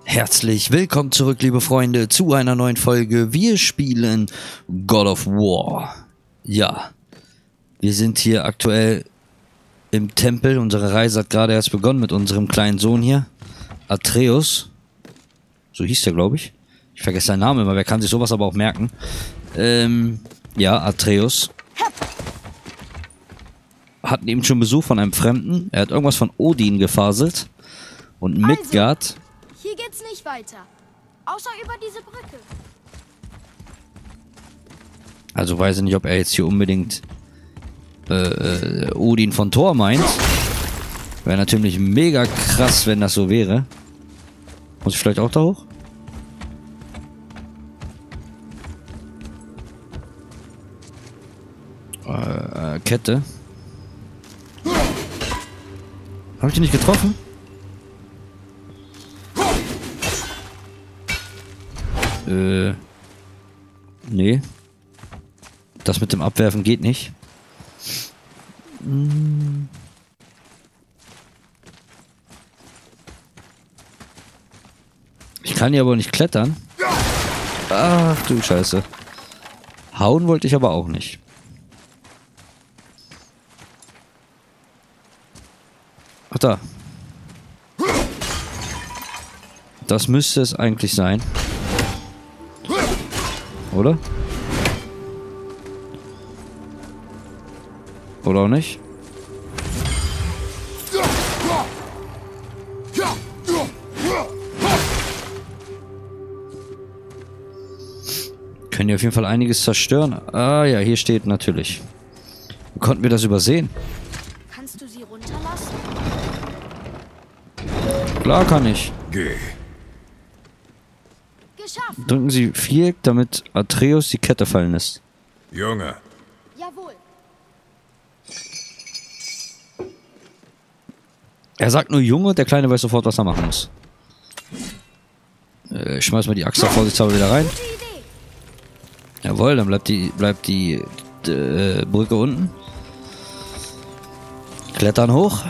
Herzlich willkommen zurück, liebe Freunde, zu einer neuen Folge. Wir spielen God of War. Ja, wir sind hier aktuell im Tempel. Unsere Reise hat gerade erst begonnen mit unserem kleinen Sohn hier, Atreus. So hieß der, glaube ich. Ich vergesse seinen Namen immer, wer kann sich sowas aber auch merken. Ja, Atreus. Hatten eben schon Besuch von einem Fremden. Er hat irgendwas von Odin gefaselt. Und Midgard... Hier geht's nicht weiter. Außer über diese Brücke. Also weiß ich nicht, ob er jetzt hier unbedingt Odin von Thor meint. Wäre natürlich mega krass, wenn das so wäre. Muss ich vielleicht auch da hoch? Kette. Habe ich die nicht getroffen? Nee. Das mit dem Abwerfen geht nicht. Ich kann hier aber nicht klettern. Ach du Scheiße. Hauen wollte ich aber auch nicht. Ach da. Das müsste es eigentlich sein. Oder? Oder auch nicht? Können ja auf jeden Fall einiges zerstören. Ah ja, hier steht natürlich. Wie konnten wir das übersehen? Kannst du sie runterlassen? Klar kann ich. Geh. Geschafft. Drücken Sie Viereck, damit Atreus die Kette fallen lässt. Junge, Jawohl. Er sagt nur Junge, der Kleine weiß sofort, was er machen muss. Ich schmeiß mal die Axt da vorsichtshalber wieder rein. Gute Idee. Jawohl, dann bleibt die Brücke unten. Klettern hoch.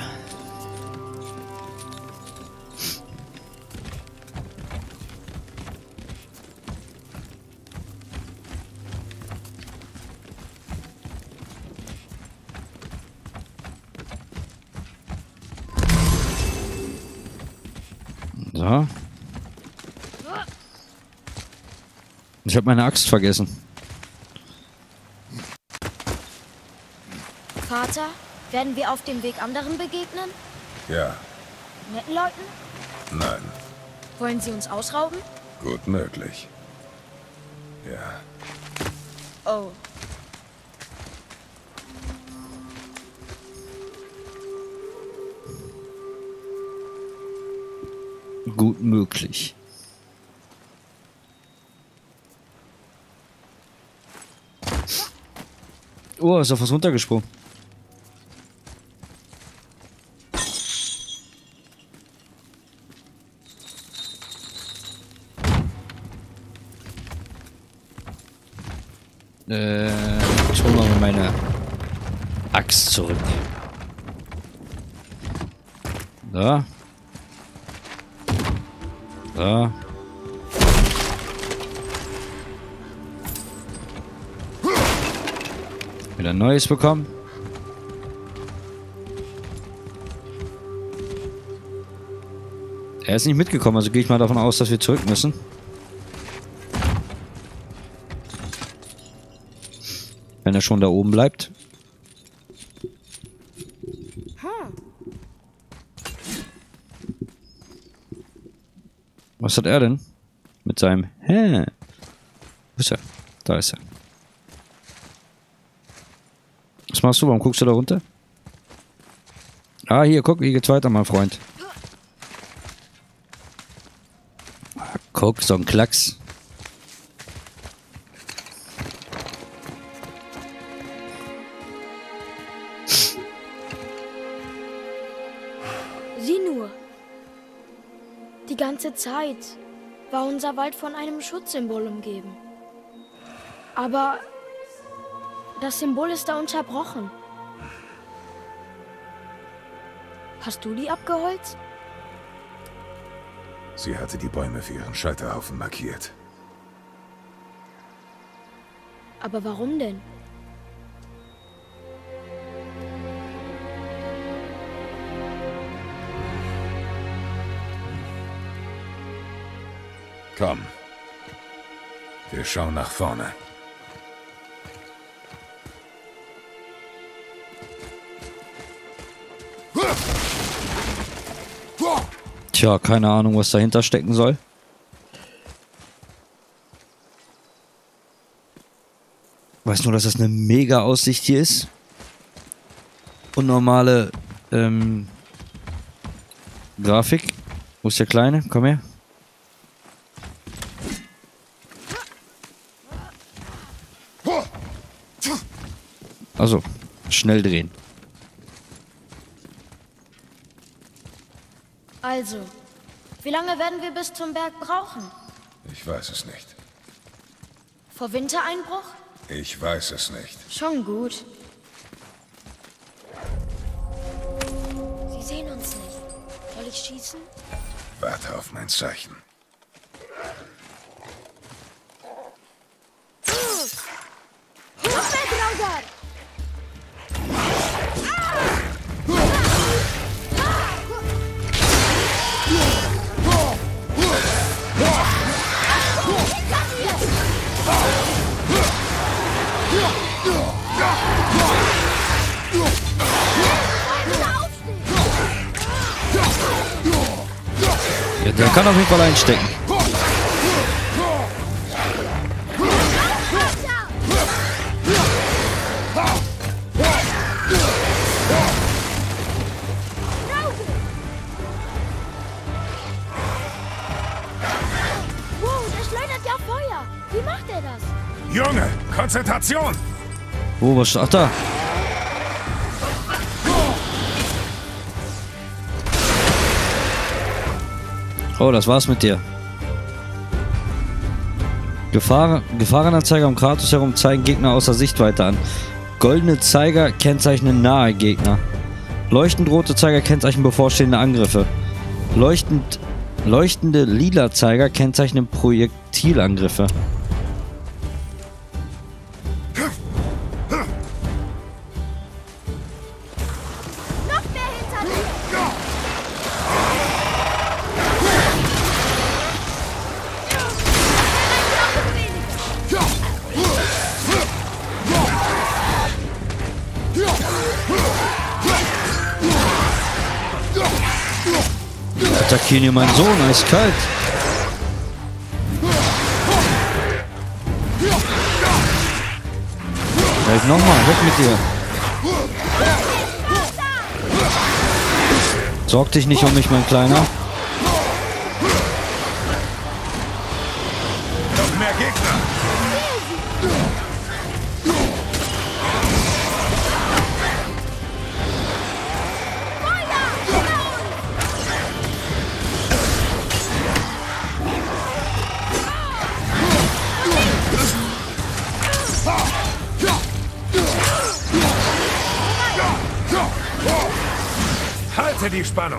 So. Ich habe meine Axt vergessen. Vater, werden wir auf dem Weg anderen begegnen? ja, Netten Leuten? nein, Wollen sie uns ausrauben? gut möglich. Ja, Oh. Gut möglich. Oh, ist auf was runtergesprungen. Ich hole mal meine Axt zurück. Da. Da. Wieder ein neues bekommen. Er ist nicht mitgekommen, also gehe ich mal davon aus, dass wir zurück müssen. Wenn er schon da oben bleibt. Was hat er denn? Mit seinem... Hä? Wo ist er? Da ist er. Was machst du? Warum guckst du da runter? Ah, hier, guck, hier geht's weiter, mein Freund. Ah, guck, so ein Klacks. Sieh nur. Die ganze Zeit war unser Wald von einem Schutzsymbol umgeben. Aber das Symbol ist da unterbrochen. Hast du die abgeholzt? Sie hatte die Bäume für ihren Scheiterhaufen markiert. Aber warum denn? Komm. Wir schauen nach vorne. Tja, keine Ahnung, was dahinter stecken soll. Weiß nur, dass das eine mega Aussicht hier ist. Und normale Grafik. Wo ist der Kleine? Komm her. Also, schnell drehen. Also, wie lange werden wir bis zum Berg brauchen? Ich weiß es nicht. Vor Wintereinbruch? Ich weiß es nicht. Schon gut. Sie sehen uns nicht. Soll ich schießen? Warte auf mein Zeichen. Noch mehr Draugar! Ja, der kann auf jeden Fall einstecken. Wow, der schleudert ja Feuer. Wie macht er das? Junge, Konzentration! Wo, was? Ach, da. Oh, das war's mit dir. Gefahrenanzeiger um Kratos herum zeigen Gegner außer Sichtweite an. Goldene Zeiger kennzeichnen nahe Gegner. Leuchtend rote Zeiger kennzeichnen bevorstehende Angriffe. Leuchtende lila Zeiger kennzeichnen Projektilangriffe. Noch mehr hinter dir! Attackieren hier meinen Sohn, eiskalt. Halt nochmal, weg mit dir. Sorg dich nicht um mich, mein Kleiner. Noch mehr Gegner! Halte die Spannung!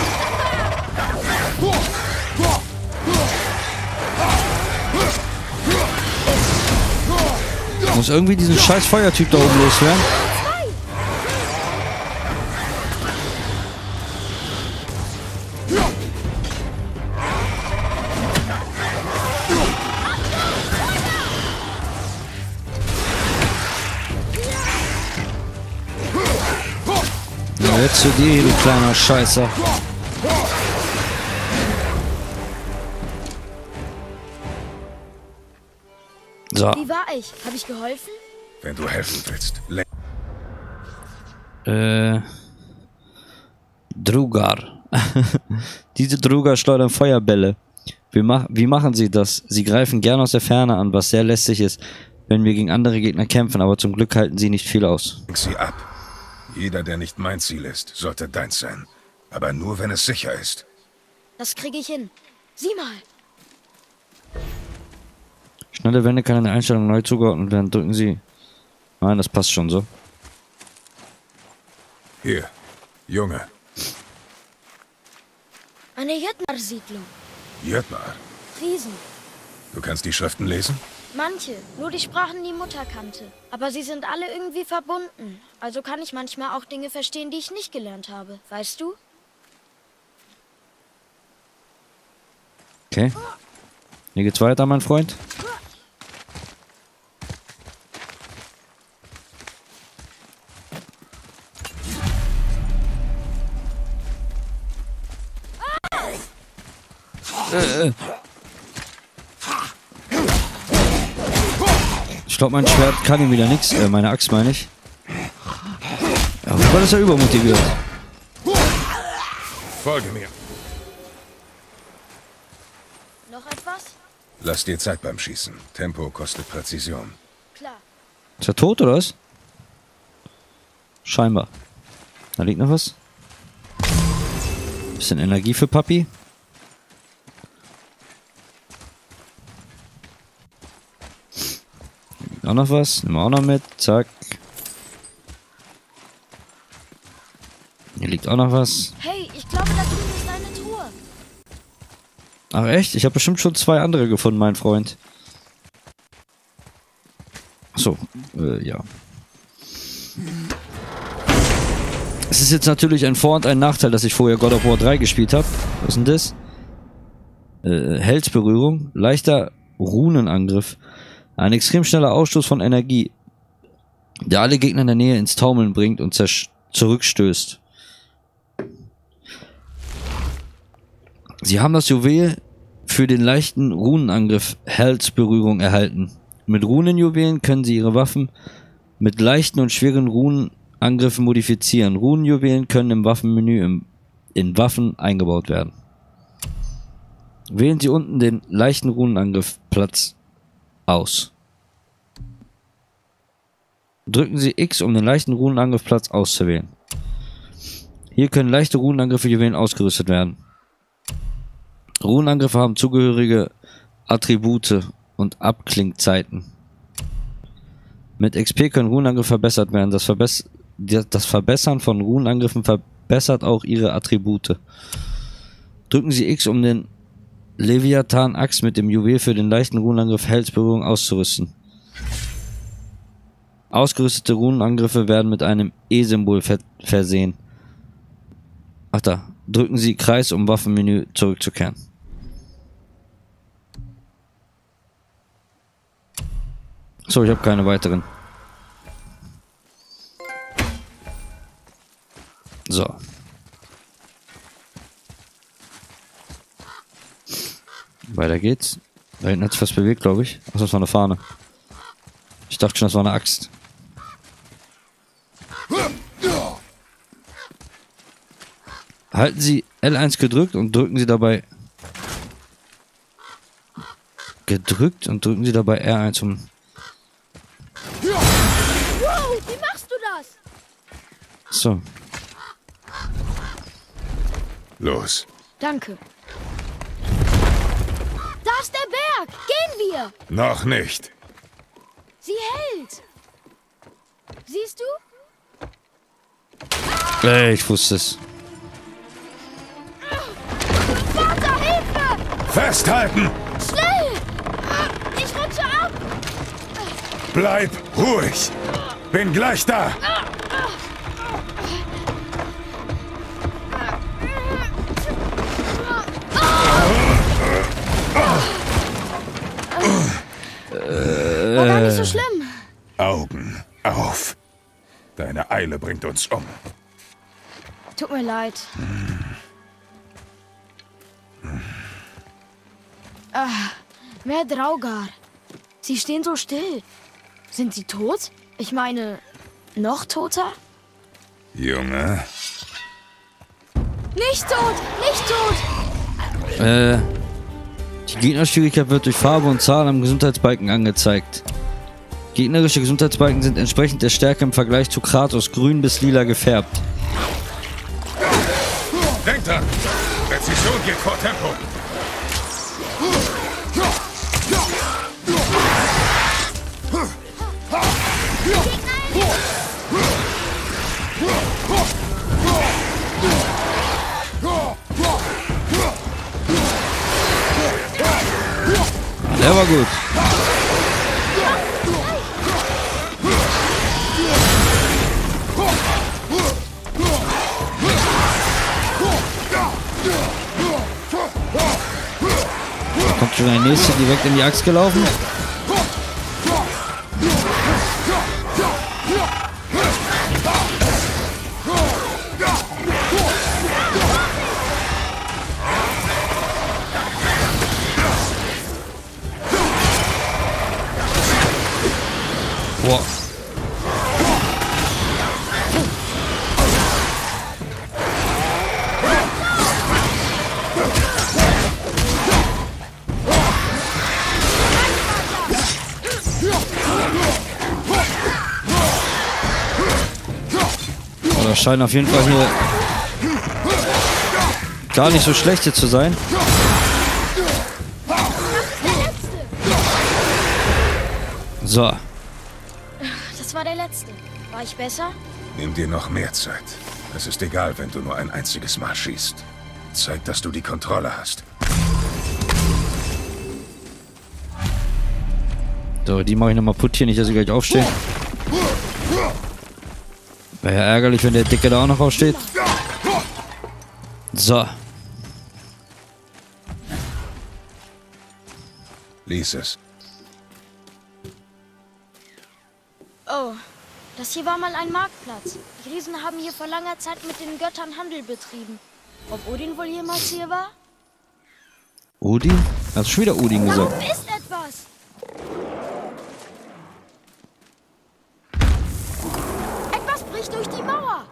Muss irgendwie diesen scheiß Feuertyp da oben loswerden. Ja, jetzt zu dir, hier, du kleiner Scheißer. So. Wie war ich? Habe ich geholfen? Wenn du helfen willst, Drugar. Diese Drugar schleudern Feuerbälle. Wie machen sie das? Sie greifen gern aus der Ferne an, was sehr lästig ist, wenn wir gegen andere Gegner kämpfen, aber zum Glück halten sie nicht viel aus. lenk sie ab. Jeder, der nicht mein Ziel ist, sollte deins sein. Aber nur, wenn es sicher ist. Das kriege ich hin. Sieh mal. Schnelle Wände kann in der Einstellung neu zugeordnet werden. Drücken Sie. Nein, das passt schon so. Hier, Junge. Eine Jötnar-Siedlung. Jötmar, Riesen. du kannst die Schriften lesen? Manche, nur die Sprachen, die Mutter kannte. Aber sie sind alle irgendwie verbunden. Also kann ich manchmal auch Dinge verstehen, die ich nicht gelernt habe. Weißt du? Okay. Hier geht's weiter, mein Freund. Ich glaube, mein Schwert kann ihm wieder nichts. Meine Axt meine ich. Ja, weil ist er übermotiviert. Folge mir. Noch etwas? Lass dir Zeit beim Schießen. Tempo kostet Präzision. Klar. Ist er tot oder was? Scheinbar. Da liegt noch was. Bisschen Energie für Papi. Auch noch was. Nehmen wir auch noch mit. Zack. Hier liegt auch noch was. Hey, ich glaube, da drüben ist eine Truhe. Ach echt? Ich habe bestimmt schon 2 andere gefunden, mein Freund. Achso, ja. Es ist jetzt natürlich ein Vor- und ein Nachteil, dass ich vorher God of War 3 gespielt habe. Was ist denn das? Helsberührung. Leichter Runenangriff. Ein extrem schneller Ausstoß von Energie, der alle Gegner in der Nähe ins Taumeln bringt und zurückstößt. Sie haben das Juwel für den leichten Runenangriff Helsberührung erhalten. Mit Runenjuwelen können Sie Ihre Waffen mit leichten und schweren Runenangriffen modifizieren. Runenjuwelen können im Waffenmenü in Waffen eingebaut werden. Wählen Sie unten den leichten Runenangriff Platz aus. Drücken Sie X, um den leichten Runenangriff Platz auszuwählen. Hier können leichte Runenangriffe Juwelen ausgerüstet werden. Runenangriffe haben zugehörige Attribute und Abklingzeiten. Mit XP können Runenangriffe verbessert werden. Das Verbessern von Runenangriffen verbessert auch ihre Attribute. Drücken Sie X, um den Leviathan-Axt mit dem Juwel für den leichten Runenangriff Helsberührung auszurüsten. Ausgerüstete Runenangriffe werden mit einem E-Symbol versehen. Ach da. Drücken Sie Kreis, um Waffenmenü zurückzukehren. So, ich habe keine weiteren. So. Weiter geht's. Da hinten hat sich was bewegt, glaube ich. Ach, das war eine Fahne. Ich dachte schon, das war eine Axt. Halten Sie L1 gedrückt und drücken Sie dabei R1 um. Wow, wie machst du das? So. Los. Danke. Da ist der Berg. Gehen wir. Noch nicht. Sie hält. Siehst du? Ich wusste es. Vater, Hilfe! Festhalten! Schnell! Ich rutsche ab. Bleib ruhig. Bin gleich da. War gar nicht so schlimm. Augen auf. Deine Eile bringt uns um. Tut mir leid. Mehr Draugar. Sie stehen so still. Sind sie tot? Ich meine, noch toter? Junge. Nicht tot! Nicht tot! Die Gegnerschwierigkeit wird durch Farbe und Zahl am Gesundheitsbalken angezeigt. Gegnerische Gesundheitsbalken sind entsprechend der Stärke im Vergleich zu Kratos grün bis lila gefärbt. Denkt dran! Präzision geht vor Tempo! Der war gut. Kommt schon der nächste direkt in die Axt gelaufen. Boah. Das scheint auf jeden Fall hier gar nicht so schlecht hier zu sein. So. Das war der letzte. War ich besser? Nimm dir noch mehr Zeit. Es ist egal, wenn du nur ein einziges Mal schießt. Zeig, dass du die Kontrolle hast. So, die mache ich nochmal putt hier, nicht, dass sie gleich aufstehen. Wäre ja ärgerlich, wenn der Dicke da auch noch aufsteht. So. Lies es. Oh, das hier war mal ein Marktplatz. Die Riesen haben hier vor langer Zeit mit den Göttern Handel betrieben. Ob Odin wohl jemals hier war? Odin? Hast du schon wieder Odin Da gesagt? oben ist etwas! Etwas bricht durch die Mauer!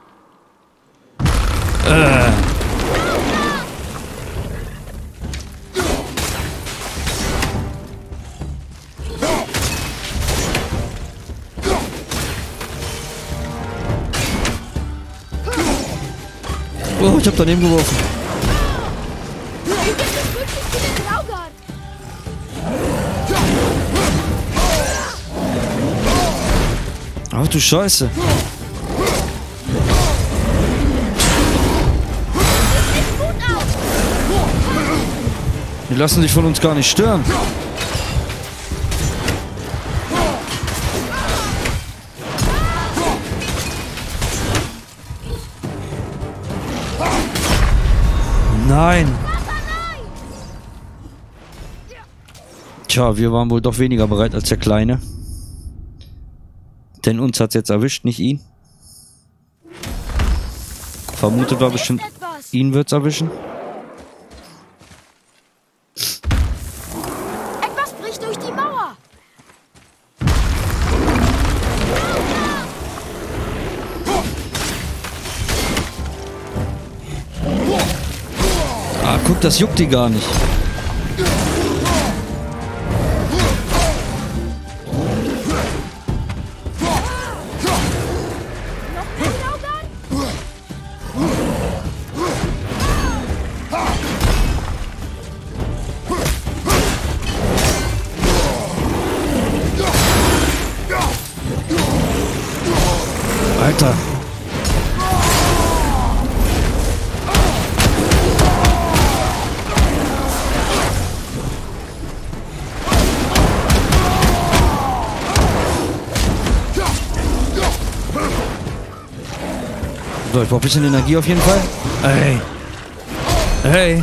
Oh, ich hab daneben geworfen. Hier gibt es wirklich viele Graugard! Ach du Scheiße. Sieht gut aus! Die lassen sich von uns gar nicht stören. Nein. Tja, wir waren wohl doch weniger bereit als der Kleine. Denn uns hat's jetzt erwischt, nicht ihn. Vermutet war bestimmt, ihn wird's erwischen. Etwas bricht durch die Mauer! Ah, guck, das juckt die gar nicht. Alter. So, ich brauche ein bisschen Energie auf jeden Fall. Hey. Hey.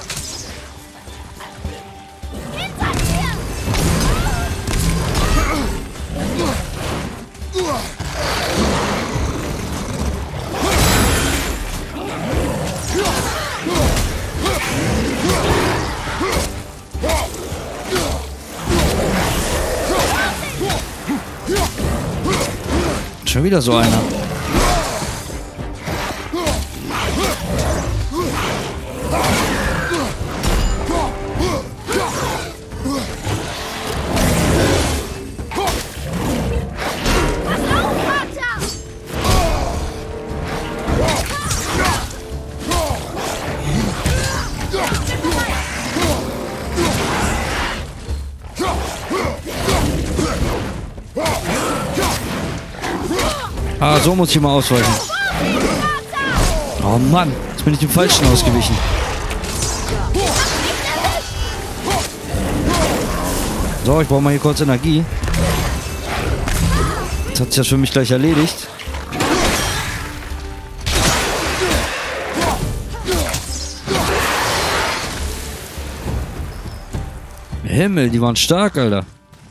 Schon wieder so einer. Ah, so muss ich mal ausweichen. Oh Mann, jetzt bin ich dem Falschen ausgewichen. So, ich brauche mal hier kurz Energie. Jetzt hat sich das für mich gleich erledigt. Himmel, die waren stark, Alter.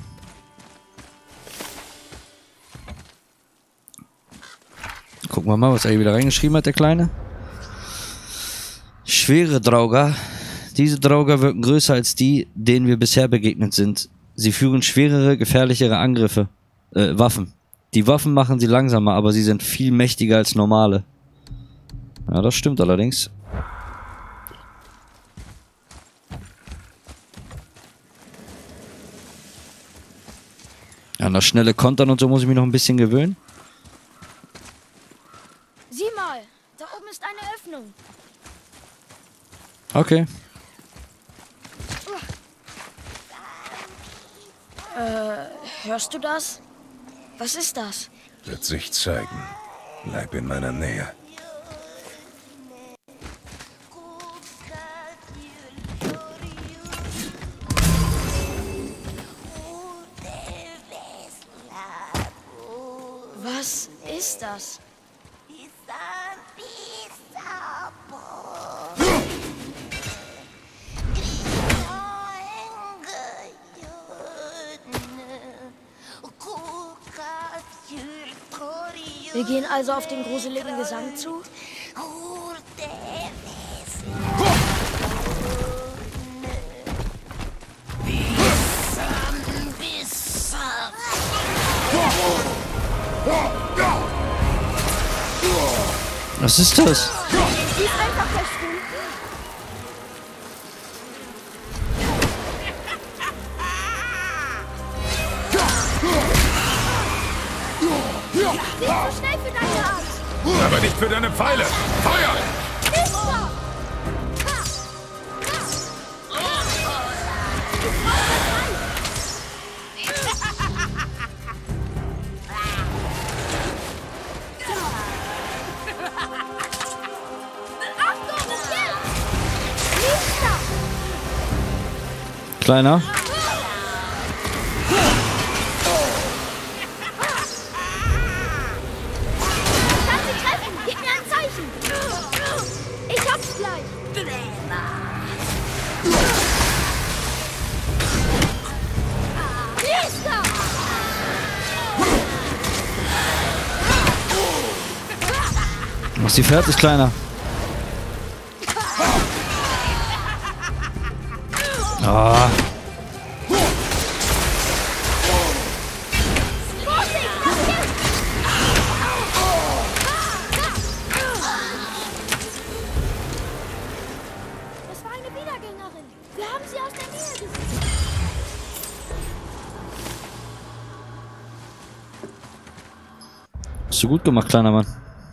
Gucken wir mal, was er hier wieder reingeschrieben hat, der Kleine. Schwere Drauger. Diese Drauger wirken größer als die, denen wir bisher begegnet sind. Sie führen schwerere, gefährlichere Angriffe. Waffen. Die Waffen machen sie langsamer, aber sie sind viel mächtiger als normale. Ja, das stimmt allerdings. An das schnelle Kontern und so muss ich mich noch ein bisschen gewöhnen. Sieh mal, da oben ist eine Öffnung. Okay. Hörst du das? Was ist das? Wird sich zeigen. Bleib in meiner Nähe. Was ist das? Wir gehen also auf den gruseligen Gesang zu? Was ist das? Sie ist einfach verschwunden. Nicht so schnell für deine Art. Aber nicht für deine Pfeile! Feuer! Mister! Kleiner. Kann sie treffen! Gib mir ein Zeichen! Ich hab's gleich! Mister! Mach sie fertig, Kleiner. Ah. Das war eine Wiedergängerin. Wir haben sie aus der Nähe gesehen. Hast du gut gemacht, kleiner Mann.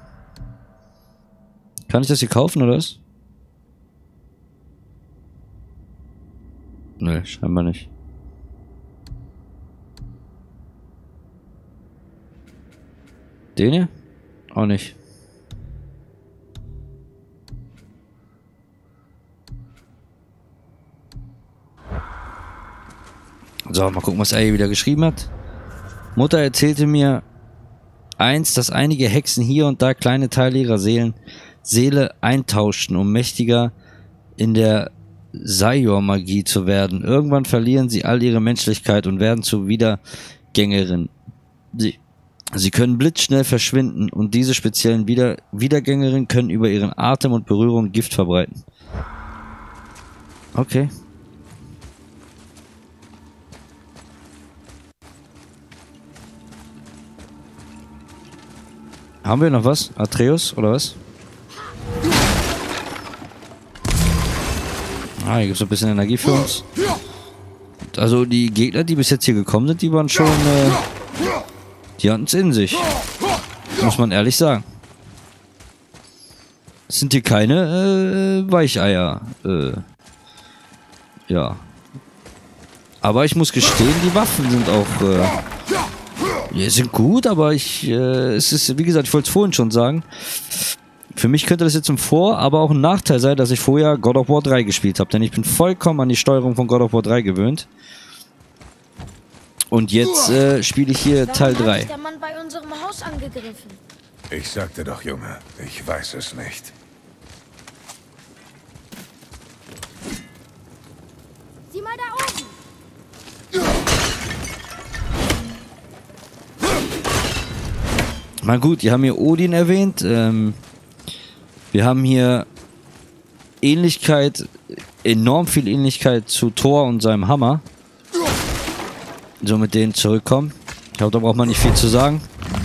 Kann ich das hier kaufen, oder was? Nö, scheinbar nicht. Den hier? Auch nicht. So, mal gucken, was er hier wieder geschrieben hat. Mutter erzählte mir einst, dass einige Hexen hier und da kleine Teile ihrer Seele eintauschten, um mächtiger in der Sajor-Magie zu werden. Irgendwann verlieren sie all ihre Menschlichkeit und werden zu Wiedergängerinnen. Sie können blitzschnell verschwinden und diese speziellen Wiedergängerinnen können über ihren Atem und Berührung Gift verbreiten. Okay. Haben wir noch was? Atreus oder was? Ah, hier gibt es ein bisschen Energie für uns. Also die Gegner, die bis jetzt hier gekommen sind, die waren schon... die hatten es in sich. Muss man ehrlich sagen. Das sind hier keine Weicheier. Ja. Aber ich muss gestehen, die Waffen sind auch... die sind gut, aber es ist, wie gesagt, ich wollte es vorhin schon sagen... Für mich könnte das jetzt ein Vor-, aber auch ein Nachteil sein, dass ich vorher God of War 3 gespielt habe. Denn ich bin vollkommen an die Steuerung von God of War 3 gewöhnt. Und jetzt spiele ich hier Teil Warum hat 3. dich der Mann bei unserem Haus angegriffen? Ich sagte doch, Junge, ich weiß es nicht. Sieh mal da oben. Na gut, die haben hier Odin erwähnt. Wir haben hier Ähnlichkeit, enorm viel Ähnlichkeit zu Thor und seinem Hammer. So mit denen zurückkommen. Ich glaube, da braucht man nicht viel zu sagen.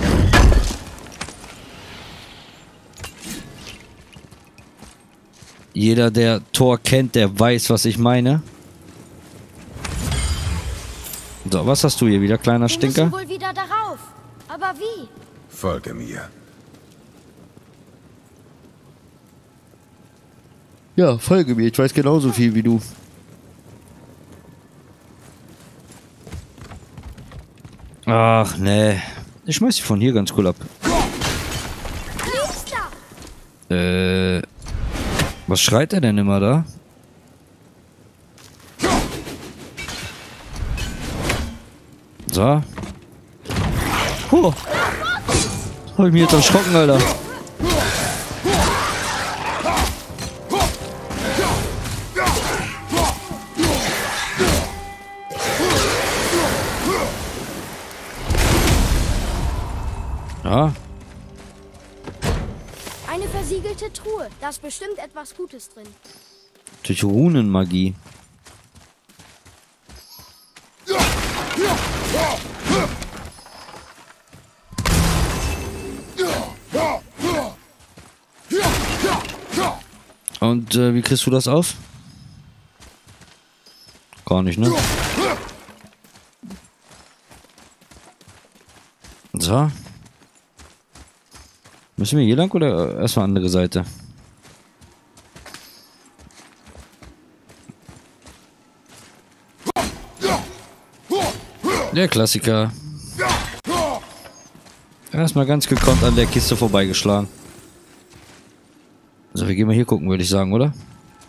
Jeder, der Thor kennt, der weiß, was ich meine. So, was hast du hier wieder, kleiner Wir Stinker? müssen wohl wieder darauf. Aber wie? Folge mir. Ja, folge mir. Ich weiß genauso viel wie du. Ach, nee. Ich schmeiß die von hier ganz cool ab. Was schreit er denn immer da? So. Oh. Hab ich mich jetzt erschrocken, Alter. Ja. Eine versiegelte Truhe. Da ist bestimmt etwas Gutes drin. Durch Runenmagie. Und wie kriegst du das auf? Gar nicht, ne? So. Müssen wir hier lang oder erstmal andere Seite? Der Klassiker. Erstmal ganz gekonnt an der Kiste vorbeigeschlagen. So, wir gehen mal hier gucken, würde ich sagen, oder?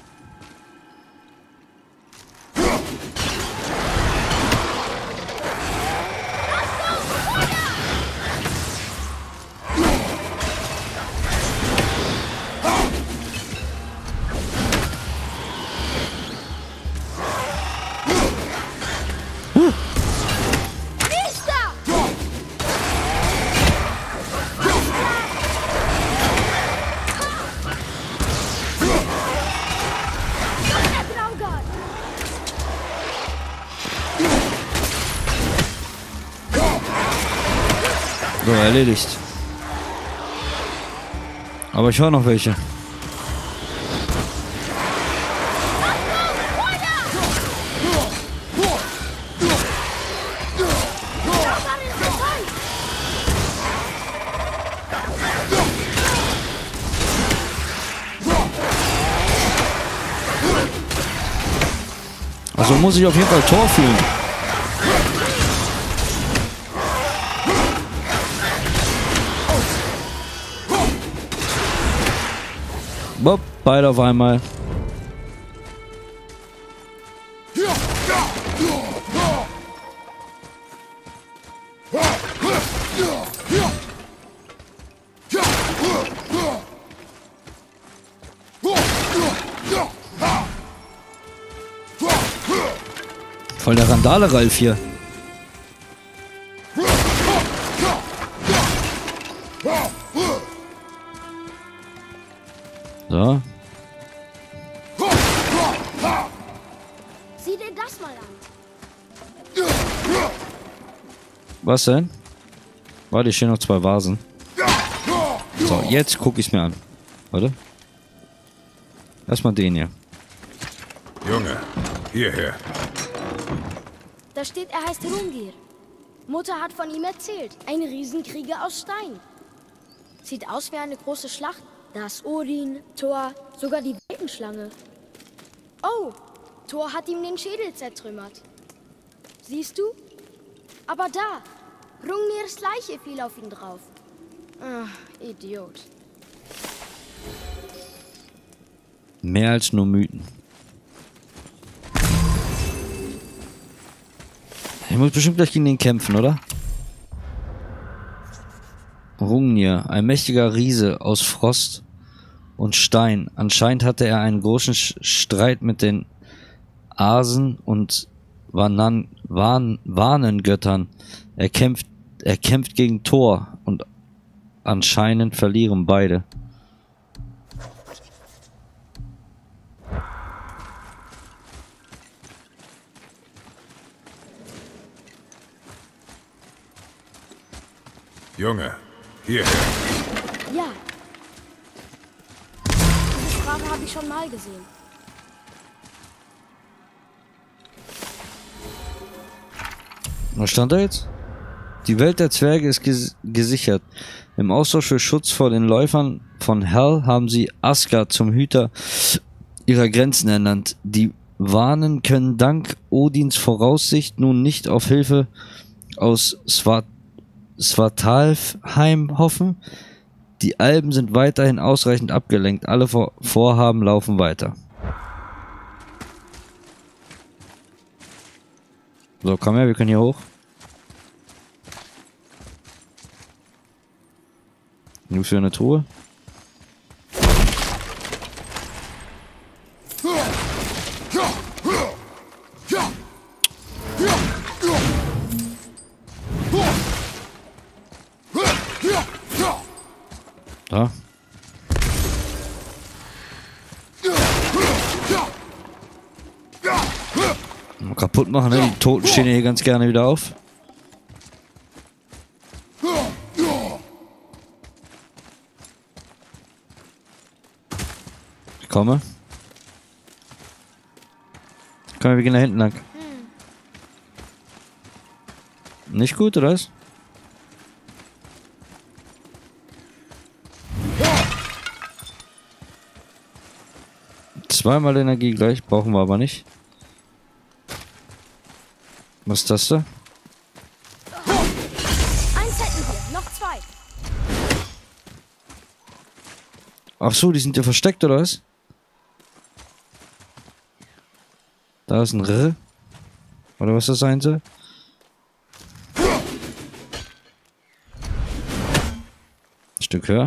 So, erledigt. Aber ich höre noch welche. Also muss ich auf jeden Fall Tor fühlen. Bob, beide auf einmal. Voll der Randale, Ralf hier. So. Sieh dir das mal an. Was denn? Warte, hier stehen noch 2 Vasen. So, jetzt gucke ich es mir an. Warte. Erstmal den hier. Junge, hierher. Da steht, er heißt Rungir. Mutter hat von ihm erzählt. Ein Riesenkrieger aus Stein. Sieht aus wie eine große Schlacht. Da ist Odin, Thor, sogar die Weltenschlange. Oh, Thor hat ihm den Schädel zertrümmert. Siehst du? Aber da, Hrungners Leiche fiel auf ihn drauf. Ach, Idiot. Mehr als nur Mythen. Ich muss bestimmt gleich gegen den kämpfen, oder? Hrungnir, ein mächtiger Riese aus Frost und Stein. Anscheinend hatte er einen großen Streit mit den Asen und Warnengöttern. Er kämpft gegen Thor und anscheinend verlieren beide. Junge, hierher. Ja. Diese Sprache habe ich schon mal gesehen. Was stand da jetzt? Die Welt der Zwerge ist gesichert. Im Austausch für Schutz vor den Läufern von Hell haben sie Asgard zum Hüter ihrer Grenzen ernannt. Die Wanen können dank Odins Voraussicht nun nicht auf Hilfe aus Svartalfheim hoffen. Die Alben sind weiterhin ausreichend abgelenkt. Alle Vorhaben laufen weiter. So, komm her, wir können hier hoch. Nur für eine Truhe. Da. Mal kaputt machen, ne? Die Toten stehen hier ganz gerne wieder auf. Ich komme. Komm, wir gehen da hinten lang. Nicht gut, oder was? Zweimal Energie gleich, brauchen wir aber nicht. Was ist das da? Eins hätten wir, noch zwei. Ach so, die sind ja versteckt, oder was? Da ist ein R. Oder was das sein soll? Ein Stück höher.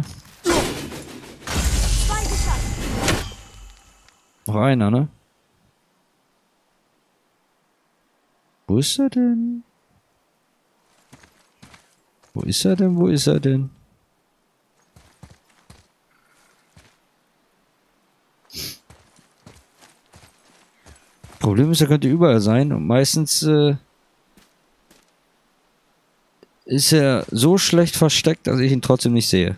Zwei geschafft. Noch einer, ne? Wo ist er denn? Wo ist er denn? Wo ist er denn? Problem ist, er könnte überall sein und meistens ist er so schlecht versteckt, dass ich ihn trotzdem nicht sehe.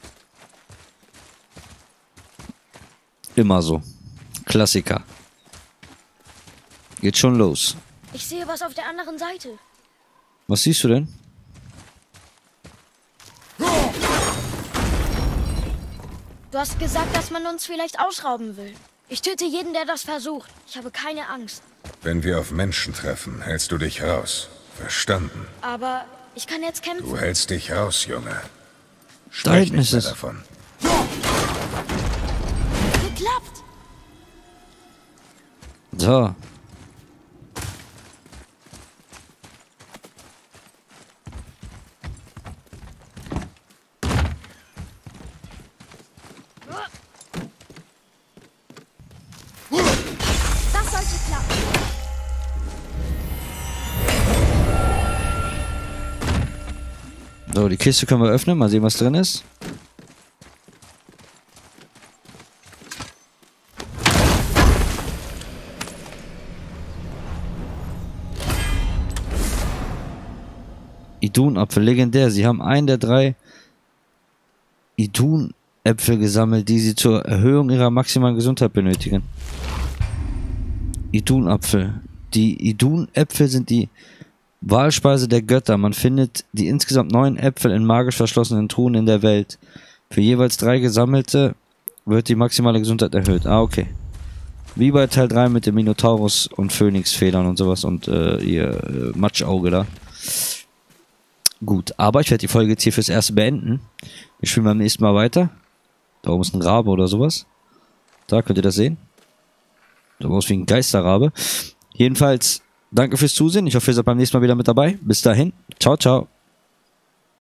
Immer so. Klassiker. Geht schon los. Ich sehe was auf der anderen Seite. Was siehst du denn? Du hast gesagt, dass man uns vielleicht ausrauben will. Ich töte jeden, der das versucht. Ich habe keine Angst. Wenn wir auf Menschen treffen, hältst du dich raus. Verstanden? Aber ich kann jetzt kämpfen. Du hältst dich raus, Junge. Da Sprech hinten nicht ist mehr es. davon. Geklappt. So. Das sollte klappen. So, die Kiste können wir öffnen. Mal sehen, was drin ist. Idun-Apfel, legendär. Sie haben einen der 3 Idun-Äpfel gesammelt, die sie zur Erhöhung ihrer maximalen Gesundheit benötigen. Idun-Apfel. Die Idun-Äpfel sind die Wahlspeise der Götter. Man findet die insgesamt 9 Äpfel in magisch verschlossenen Truhen in der Welt. Für jeweils 3 gesammelte wird die maximale Gesundheit erhöht. Ah, okay. Wie bei Teil 3 mit dem Minotaurus und Phönixfedern und sowas und ihr Matschauge da. Gut, aber ich werde die Folge jetzt hier fürs Erste beenden. Wir spielen beim nächsten Mal weiter. Da oben ist ein Rabe oder sowas. Da könnt ihr das sehen. Da oben ist wie ein Geisterrabe. Jedenfalls danke fürs Zusehen. Ich hoffe, ihr seid beim nächsten Mal wieder mit dabei. Bis dahin. Ciao, ciao.